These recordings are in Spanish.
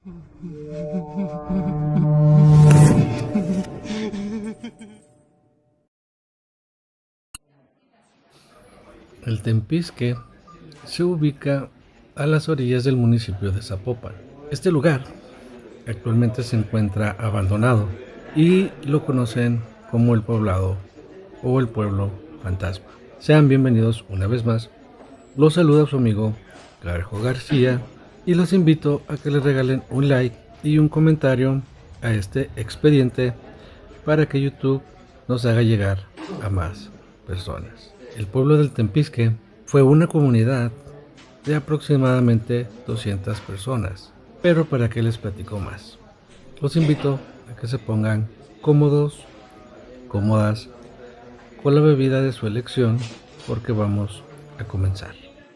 El Tempisque se ubica a las orillas del municipio de Zapopan. Este lugar actualmente se encuentra abandonado y lo conocen como el poblado o el pueblo fantasma. Sean bienvenidos una vez más. Los saluda su amigo Garjo García y los invito a que les regalen un like y un comentario a este expediente para que YouTube nos haga llegar a más personas. El pueblo del Tempisque fue una comunidad de aproximadamente 200 personas, pero para qué les platico más. Los invito a que se pongan cómodos, cómodas, con la bebida de su elección, porque vamos a comenzar.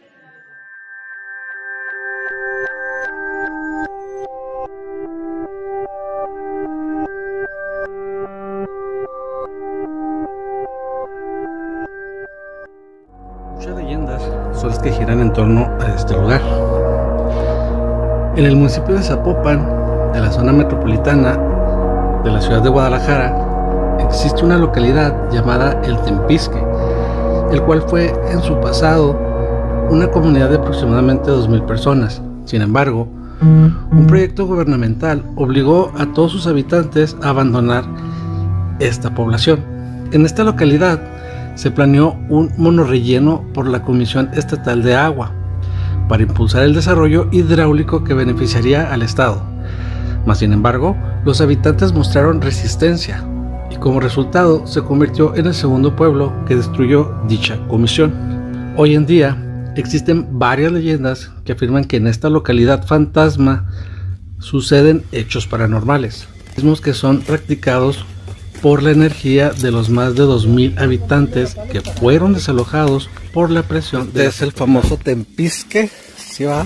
Muchas leyendas son las que giran en torno a este lugar. En el municipio de Zapopan, de la zona metropolitana de la ciudad de Guadalajara, existe una localidad llamada El Tempisque, el cual fue en su pasado una comunidad de aproximadamente 2000 personas. Sin embargo, un proyecto gubernamental obligó a todos sus habitantes a abandonar esta población. En esta localidad se planeó un monorrelleno por la Comisión Estatal de Agua para impulsar el desarrollo hidráulico que beneficiaría al Estado. Mas, sin embargo, los habitantes mostraron resistencia y como resultado se convirtió en el segundo pueblo que destruyó dicha comisión. Hoy en día existen varias leyendas que afirman que en esta localidad fantasma suceden hechos paranormales, mismos que son practicados por la energía de los más de 2000 habitantes que fueron desalojados por la presión. Este es el famoso Tempisque, ¿sí va?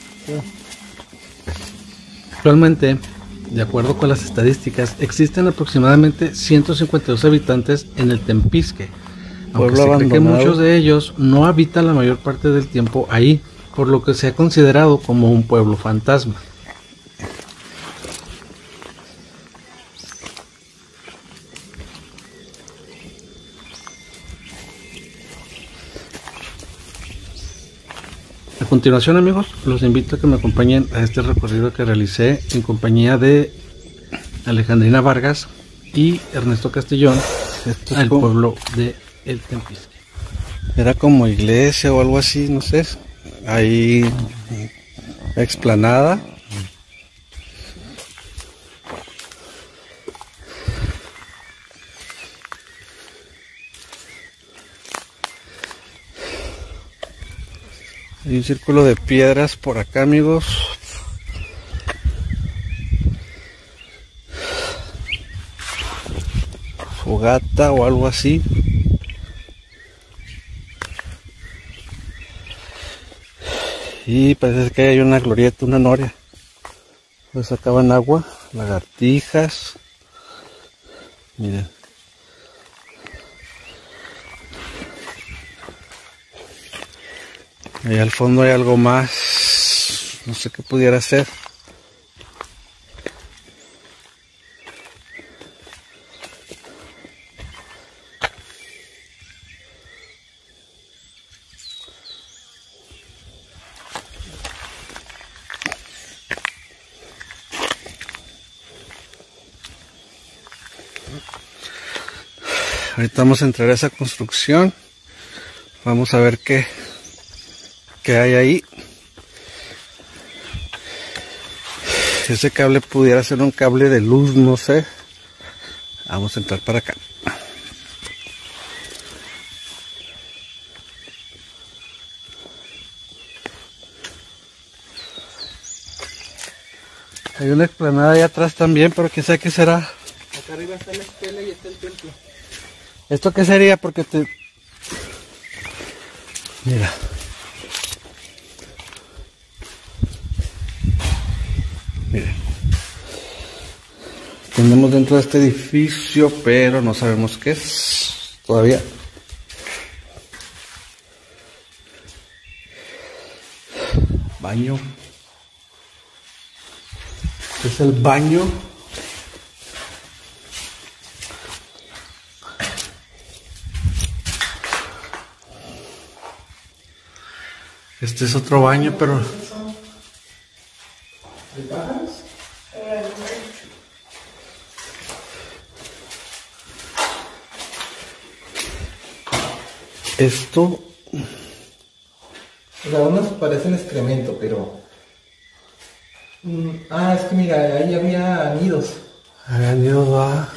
Actualmente, de acuerdo con las estadísticas, existen aproximadamente 152 habitantes en el Tempisque, aunque se cree que muchos de ellos no habitan la mayor parte del tiempo ahí, por lo que se ha considerado como un pueblo fantasma. A continuación, amigos, los invito a que me acompañen a este recorrido que realicé en compañía de Alejandrina Vargas y Ernesto Castellón al pueblo de El Tempisque. Era como iglesia o algo así, no sé. Ahí explanada. Hay un círculo de piedras por acá, amigos. Fogata o algo así. Y parece que hay una glorieta, una noria. Pues sacaban agua, lagartijas. Miren. Ahí al fondo hay algo más, no sé qué pudiera ser. Ahorita vamos a entrar a esa construcción. Vamos a ver qué hay ahí. Ese cable pudiera ser un cable de luz, no sé. Vamos a entrar para acá. Hay una explanada ahí atrás también, pero quién sabe qué será. Acá arriba está la escuela y está el templo. ¿Esto qué sería? Porque te... Mira. Miren. Tenemos dentro de este edificio, pero no sabemos qué es todavía. Baño. Este es el baño. Este es otro baño, pero esto, o sea, unos parecen excremento, pero... es que mira, ahí había nidos. habían ido a...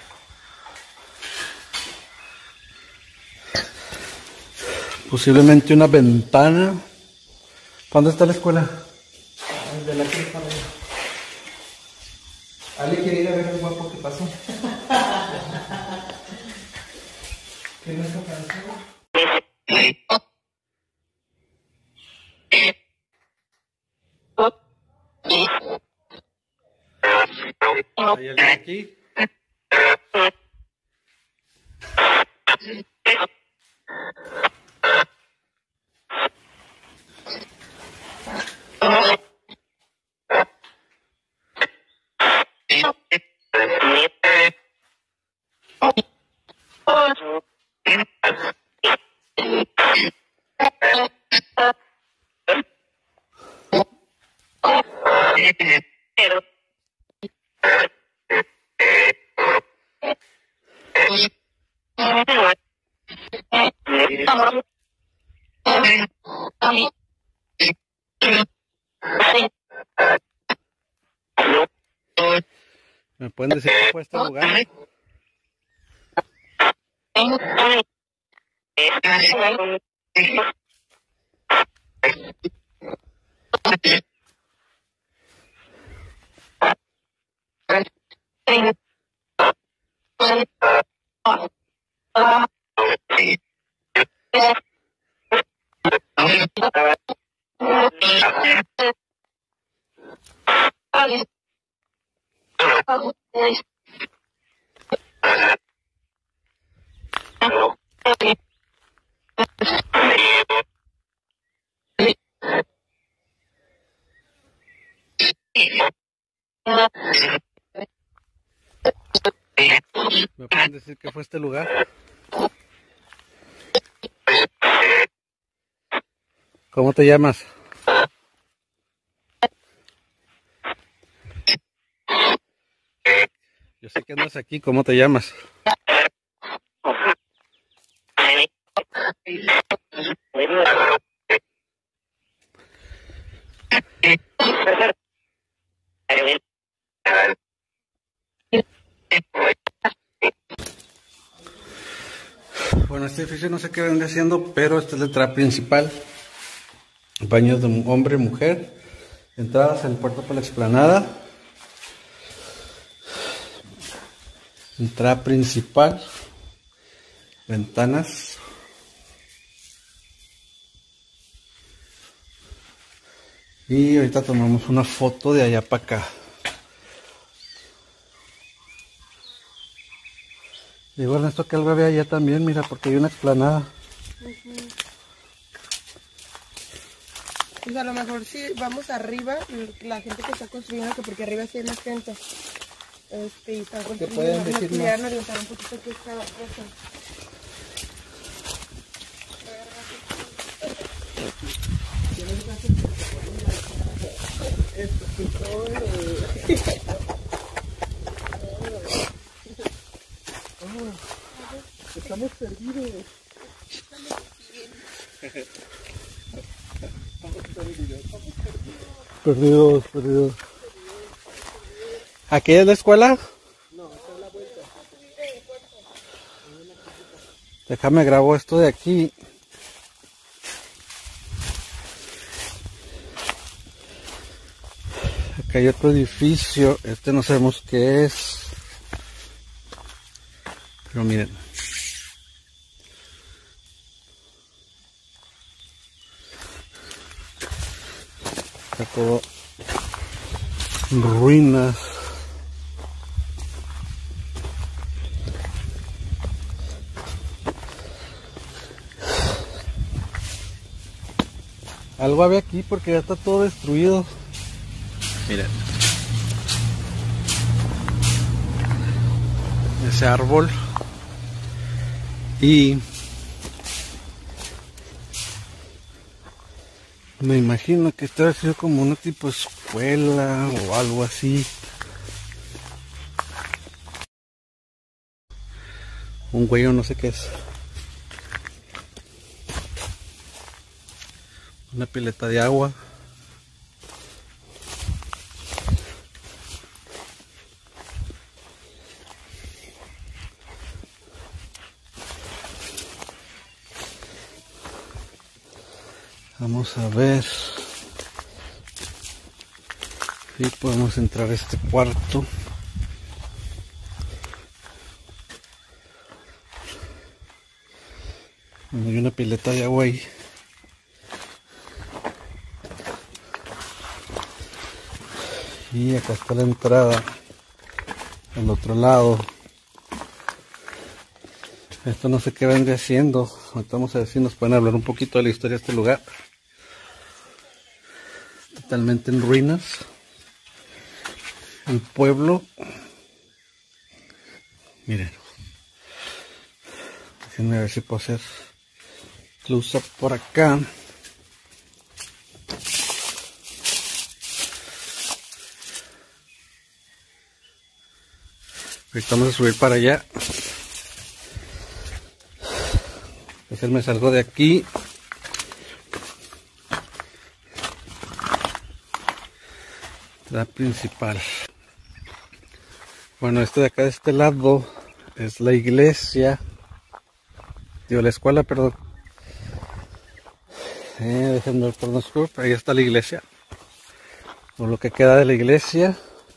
posiblemente una ventana. ¿Dónde está la escuela? De la que Ale quiere ir a ver el guapo que pasó. ¿Qué no está pasando? ¿Hay alguien aquí? ¿Me pueden decir qué fue este lugar? ¿Me pueden decir qué fue este lugar? ¿Cómo te llamas? Yo sé que andas aquí, ¿cómo te llamas? Bueno, este edificio no sé qué vendría haciendo, pero esta es la entrada principal. Baños de hombre y mujer. Entradas al puerto por la explanada. Entrada principal. Ventanas. Y ahorita tomamos una foto de allá para acá. Y bueno, esto que algo había allá también, mira, porque hay una explanada. Pues a lo mejor si vamos arriba, la gente que está construyendo, que porque arriba sí hay más gente. Y están construyendo, pueden decir nos pudieran orientar un poquito qué está cosa. Estamos perdidos. Perdidos. ¿Aquí es la escuela? No, está a la vuelta. Déjame grabo esto de aquí. Acá hay otro edificio. Este no sabemos qué es. Pero miren. Está todo ruinas. Algo había aquí porque ya está todo destruido. Miren. ese árbol. Y me imagino que esto ha sido como una tipo escuela o algo así. Un güey o no sé qué es. Una pileta de agua. Vamos a ver si podemos entrar a este cuarto. Hay una pileta de agua ahí. Y acá está la entrada al otro lado. Esto no sé qué vendría haciendo. Ahorita vamos a ver si nos pueden hablar un poquito de la historia de este lugar. Totalmente en ruinas. El pueblo. Miren. Déjenme ver si puedo hacer close up por acá. Ahorita vamos a subir para allá. Déjenme salgo de aquí. La principal. Bueno, este de acá de este lado es la iglesia. Digo, la escuela, perdón. Déjenme ver por nosotros. Ahí está la iglesia. O lo que queda de la iglesia.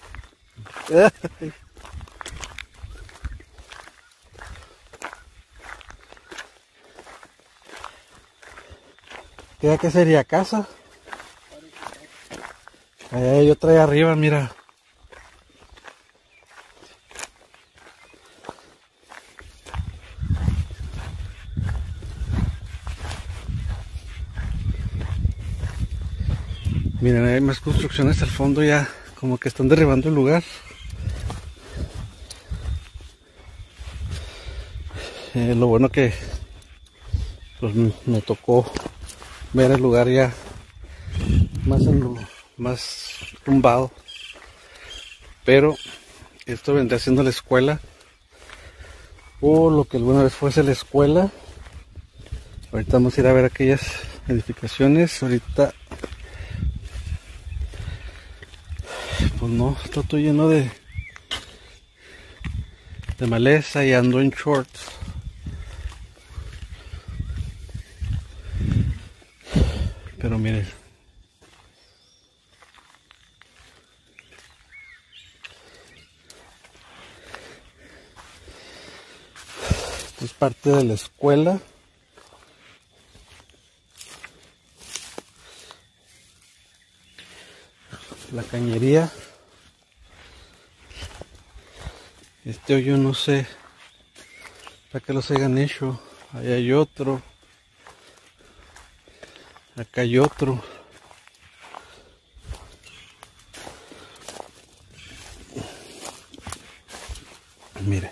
¿Qué sería? ¿Casa? Ahí hay otra ahí arriba, mira. Miren, hay más construcciones al fondo ya, como que están derribando el lugar. Lo bueno que pues, me tocó ver el lugar ya más tumbado. Pero esto vendría siendo la escuela, o lo que alguna vez fuese la escuela. Ahorita vamos a ir a ver aquellas edificaciones. Ahorita pues no, está todo lleno de maleza y ando en shorts. Pero miren, esto es parte de la escuela. La cañería. Este hoyo no sé para qué los hayan hecho. Ahí hay otro. Acá hay otro. Miren.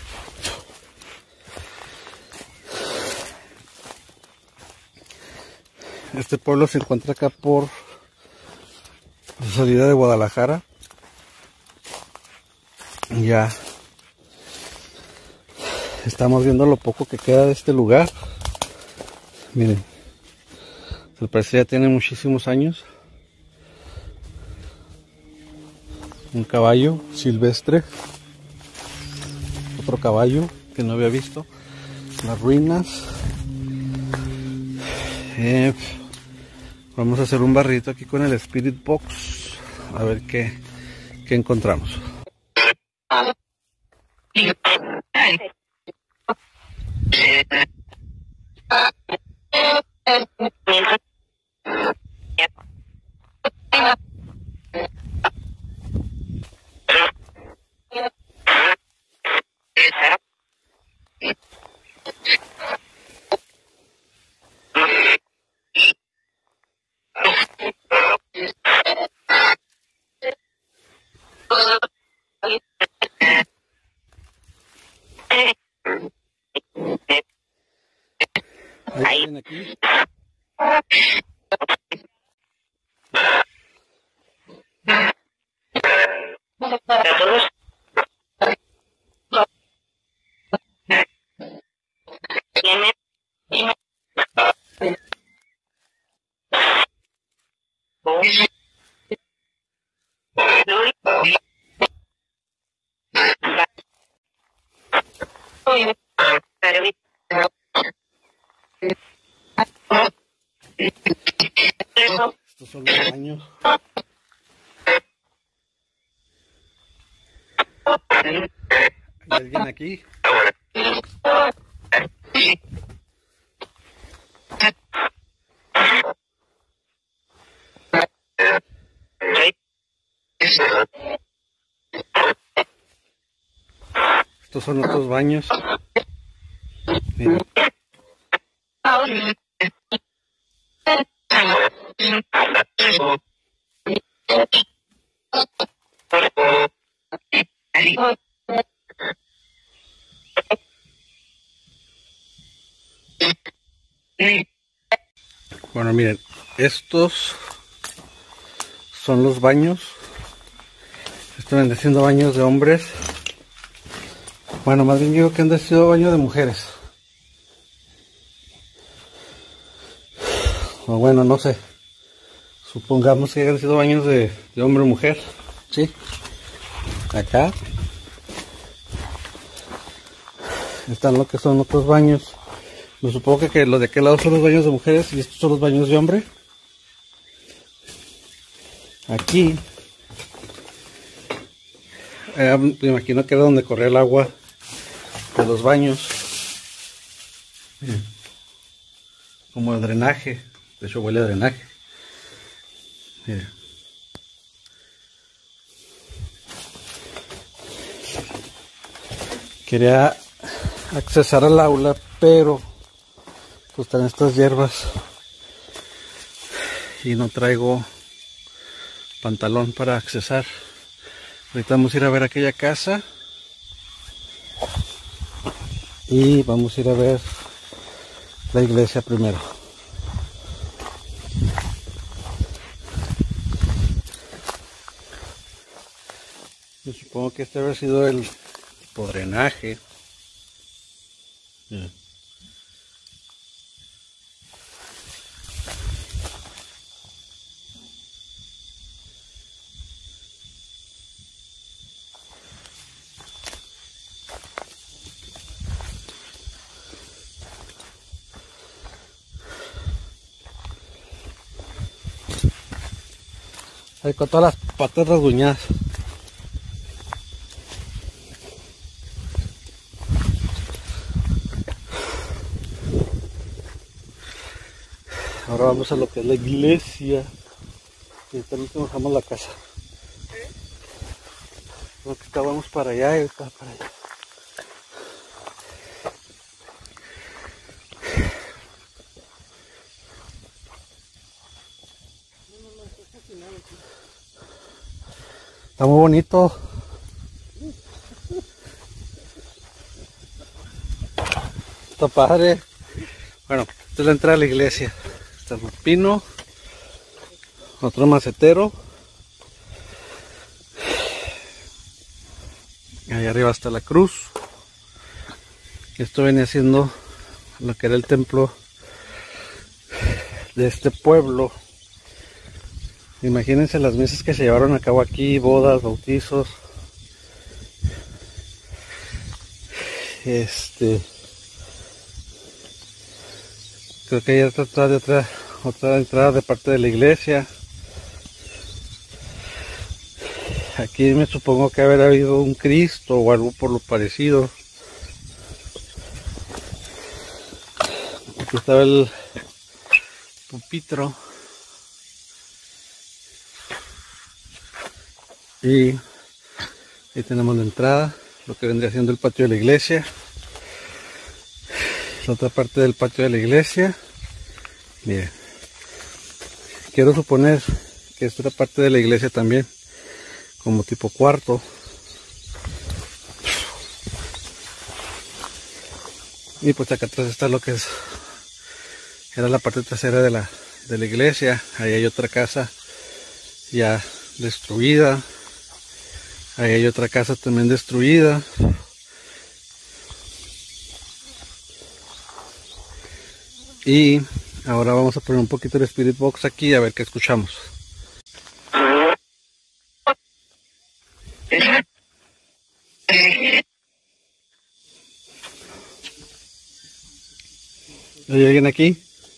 Este pueblo se encuentra acá por la salida de Guadalajara. Ya estamos viendo lo poco que queda de este lugar. Miren, al parecer ya tiene muchísimos años. Un caballo silvestre, otro caballo que no había visto. Las ruinas. Vamos a hacer un barrito aquí con el Spirit Box, a ver qué encontramos. aquí. Estos son los baños. ¿Hay alguien aquí? Estos son otros baños. Miren. Bueno, miren, estos son los baños. Esto vendría siendo baños de hombres. Bueno, más bien digo que han sido baños de mujeres. O bueno, no sé. Supongamos que hayan sido baños de hombre o mujer. Sí. Acá están lo que son otros baños. Me supongo que los de aquel lado son los baños de mujeres y estos son los baños de hombre. Aquí me imagino que era donde corría el agua de los baños. Miren, como el drenaje. De hecho huele a drenaje. Miren. Quería accesar al aula, pero pues están estas hierbas y no traigo pantalón para accesar. Ahorita vamos a ir a ver aquella casa y vamos a ir a ver la iglesia primero. Yo supongo que este habrá sido el drenaje. Miren. Ahí con todas las patas rasguñadas. Ahora vamos a lo que es la iglesia. Y también dejamos la casa. Creo que acabamos para allá y ahorita para allá. Está muy bonito. Está padre. Bueno, esta es la entrada a la iglesia. Está el pino. Otro macetero. Ahí arriba está la cruz. Esto venía siendo lo que era el templo de este pueblo. Imagínense las misas que se llevaron a cabo aquí, bodas, bautizos. Creo que hay otra entrada de parte de la iglesia. Aquí me supongo que haber habido un Cristo o algo por lo parecido. Aquí estaba el pupitro. Y ahí tenemos la entrada, lo que vendría siendo el patio de la iglesia. La otra parte del patio de la iglesia. Miren, quiero suponer que esta era parte de la iglesia también, como tipo cuarto. Y pues acá atrás está lo que es Era la parte trasera de la iglesia. Ahí hay otra casa ya destruida. Ahí hay otra casa también destruida. Y ahora vamos a poner un poquito de Spirit Box aquí a ver qué escuchamos. ¿Hay alguien aquí?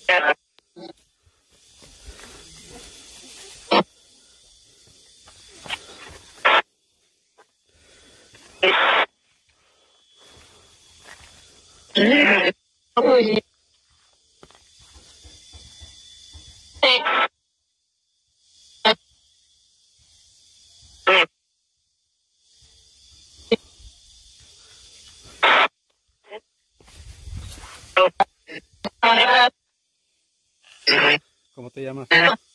¿Cómo te llamas?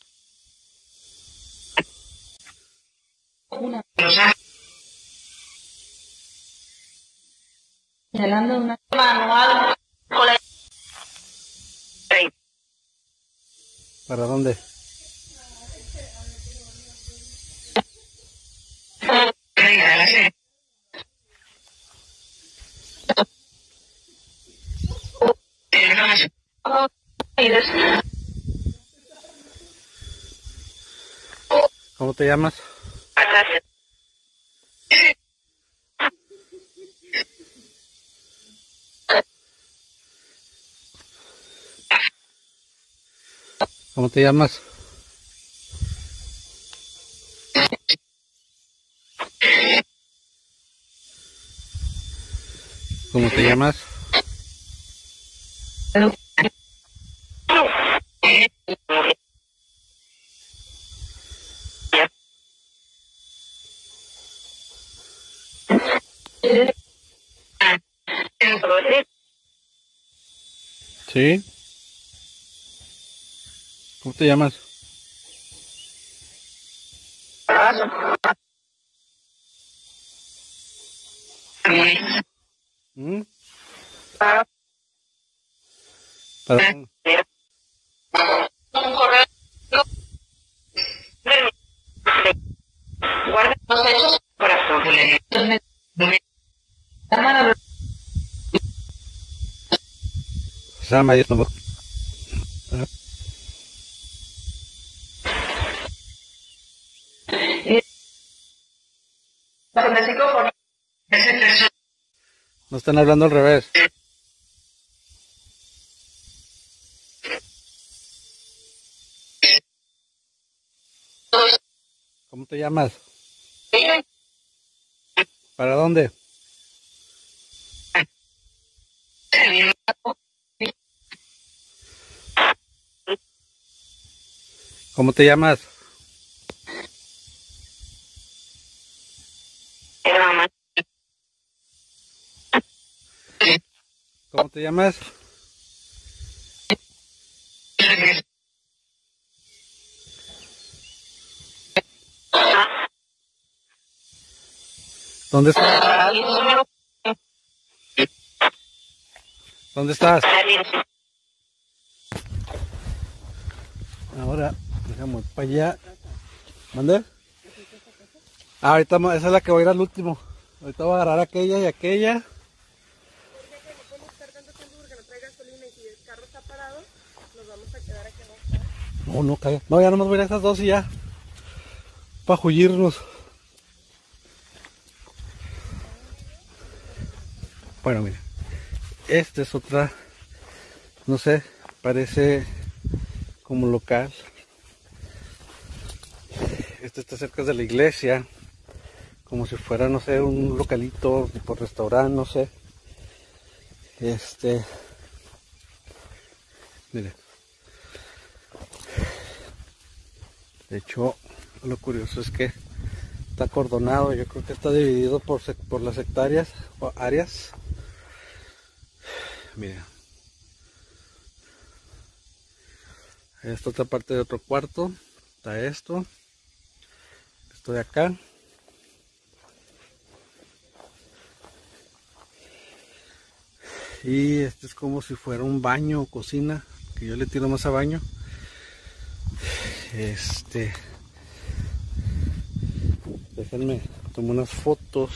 Señalando una manual. ¿Para dónde? ¿Cómo te llamas? ¿Cómo te llamas? ¿Cómo te llamas? ¿Sí? ¿Cómo te llamas? ¿Mm? ¿Para dónde? Guarda los hechos para problemas. Sama ya no. No están hablando al revés. ¿Cómo te llamas? ¿Para dónde? ¿Cómo te llamas? ¿Cómo te llamas? ¿Dónde estás? ¿Dónde estás? Ahora, dejamos para allá. ¿Mande? Ah, ahorita esa es la que voy a ir al último. Ahorita voy a agarrar aquella y aquella. No, no, calla. No, ya nomás voy a ir a esas dos y ya. Para jullirnos. Bueno, mira. Esta es otra. No sé, parece como local. Este está cerca de la iglesia. Como si fuera, no sé, un localito tipo restaurante, no sé. Mire. De hecho, lo curioso es que está acordonado. Yo creo que está dividido por las hectáreas o áreas. Mira. Esta otra parte de otro cuarto. Está esto. Esto de acá. Y este es como si fuera un baño o cocina que yo le tiro más a baño. Déjenme tomar unas fotos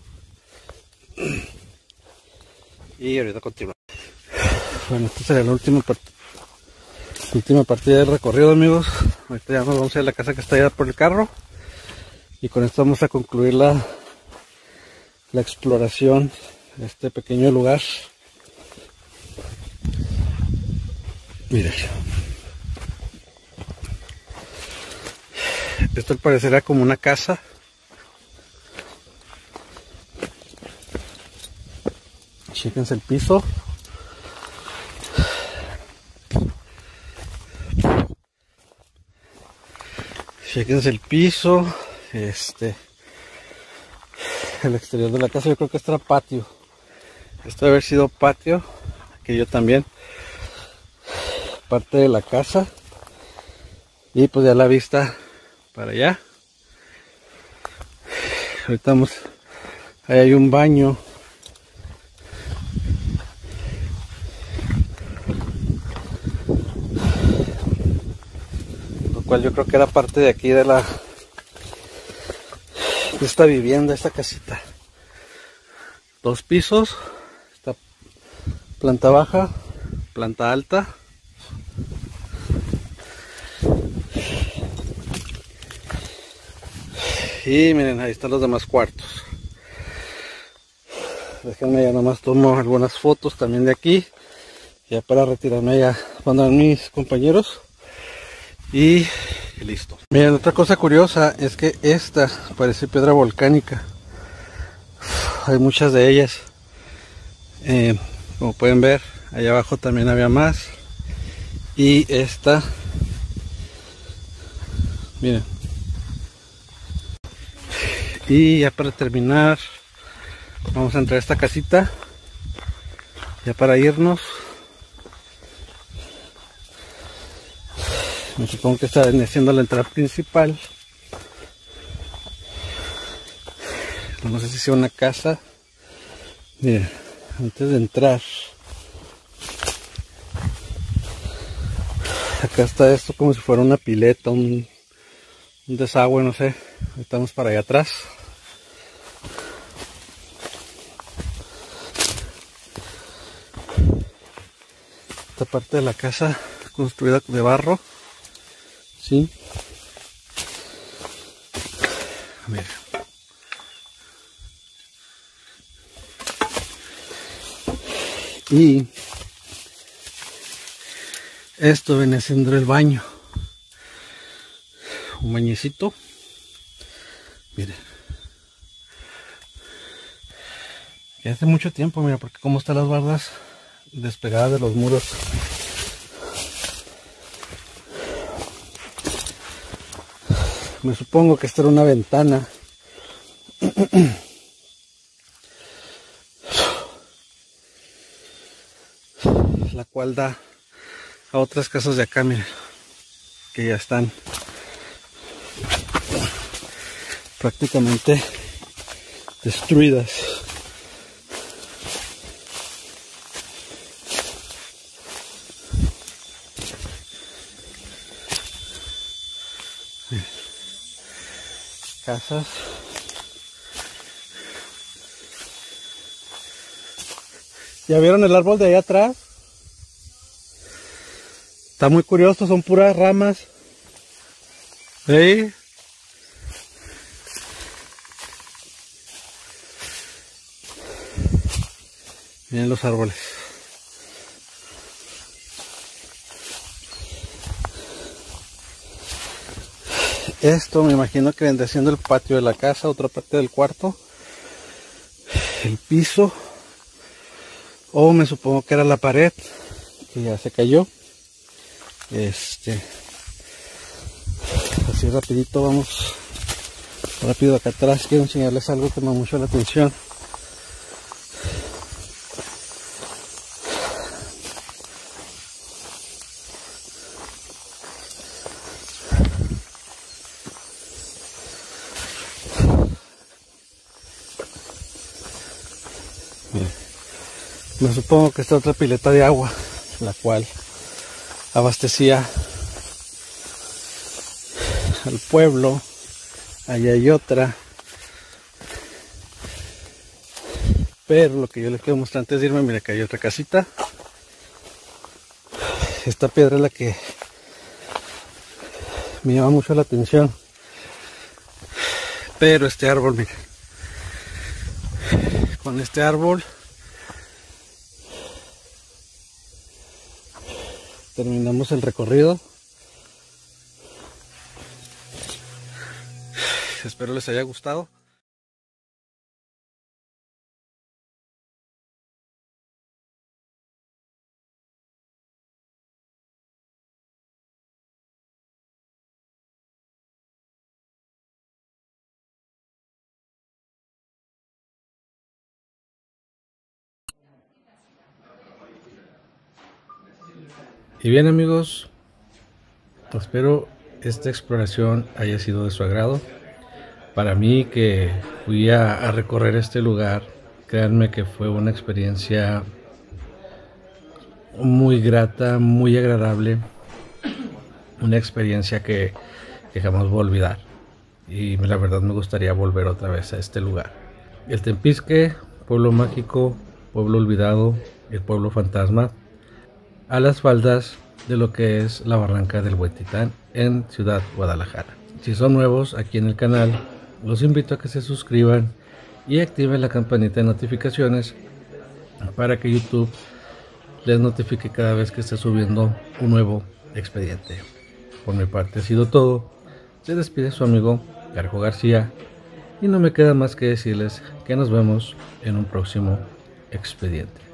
y ahorita continuamos. Bueno, esta sería la última partida del recorrido, amigos. Ahorita ya nos vamos a ir a la casa que está allá por el carro, y con esto vamos a concluir la exploración de este pequeño lugar. Miren, esto al parecer era como una casa. Chéquense el piso. Chéquense el piso. El exterior de la casa, yo creo que este era patio. Esto debe haber sido patio. Aquello también. Parte de la casa. Y pues ya la vista para allá. Ahorita vamos. Ahí hay un baño. Lo cual yo creo que era parte de aquí de esta vivienda, esta casita. 2 pisos. Esta planta baja, planta alta. Y miren, ahí están los demás cuartos. Déjenme, ya nomás tomo algunas fotos también de aquí, ya para retirarme, ya cuando van mis compañeros. Y listo. Miren, otra cosa curiosa es que esta parece piedra volcánica. Hay muchas de ellas. Como pueden ver, allá abajo también había más. Y esta, miren. Y ya para terminar, vamos a entrar a esta casita, ya para irnos. Me supongo que está siendo la entrada principal. No sé si sea una casa. Miren, antes de entrar, acá está esto como si fuera una pileta, un desagüe, no sé. Estamos para allá atrás. Esta parte de la casa construida de barro. Sí. Mira. Y esto viene siendo el baño. Un bañecito. Miren. Y hace mucho tiempo, mira, porque cómo están las bardas despegadas de los muros. Me supongo que esta era una ventana. La cual da a otras casas de acá, miren, que ya están prácticamente destruidas. Casas. ¿Ya vieron el árbol de allá atrás? Está muy curioso, son puras ramas. ¿Sí? Miren los árboles. Esto me imagino que vendría siendo el patio de la casa, otra parte del cuarto, el piso, o me supongo que era la pared, que ya se cayó. Así rapidito, vamos rápido acá atrás. Quiero enseñarles algo que me llama mucho la atención. Me supongo que esta otra pileta de agua, la cual abastecía al pueblo. Allá hay otra. Pero lo que yo les quiero mostrar antes de irme, mira que hay otra casita. Esta piedra es la que me llama mucho la atención. Pero este árbol, mira. Con este árbol terminamos el recorrido. Espero les haya gustado. Y bien amigos, espero esta exploración haya sido de su agrado. Para mí que fui a recorrer este lugar, créanme que fue una experiencia muy grata, muy agradable. Una experiencia que jamás voy a olvidar. Y la verdad me gustaría volver otra vez a este lugar. El Tempisque, pueblo mágico, pueblo olvidado, el pueblo fantasma, a las faldas de lo que es la barranca del Huentitán en Ciudad Guadalajara. Si son nuevos aquí en el canal, los invito a que se suscriban y activen la campanita de notificaciones para que YouTube les notifique cada vez que esté subiendo un nuevo expediente. Por mi parte ha sido todo. Se despide su amigo Garjo García y no me queda más que decirles que nos vemos en un próximo expediente.